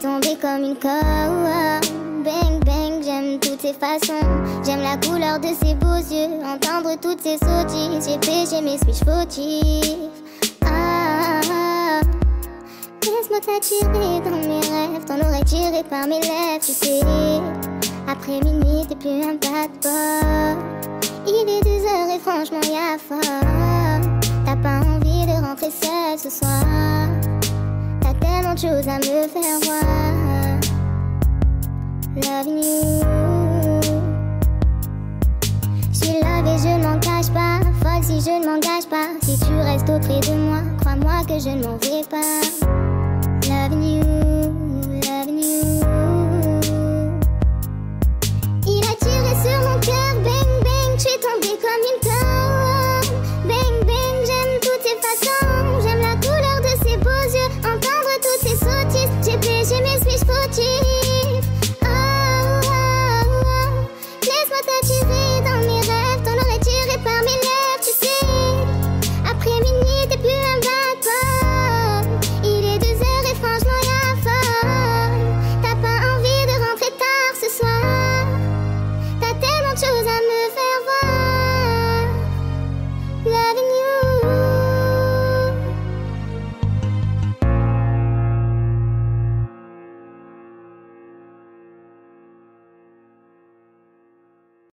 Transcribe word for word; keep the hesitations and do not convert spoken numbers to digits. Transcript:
tomber comme une conne. Bang bang, j'aime toutes ses façons. J'aime la couleur de ses beaux yeux, entendre toutes ses sottises. J'ai péché mais suis-je fautif? Ah, ah, ah. Laisse-moi t'attirer dans mes rêves, t'en aurais tiré par mes lèvres, tu sais. Après minuit, t'es plus un bad boy. Il est deux heures et franchement y'a fort. T'as pas envie de rentrer seule ce soir. T'as tellement de choses à me faire voir. Loving you. J'suis love et je ne m'en cache pas. Folle si je ne m'engage pas. Si tu restes auprès de moi, crois-moi que je ne m'en vais pas. Loving you.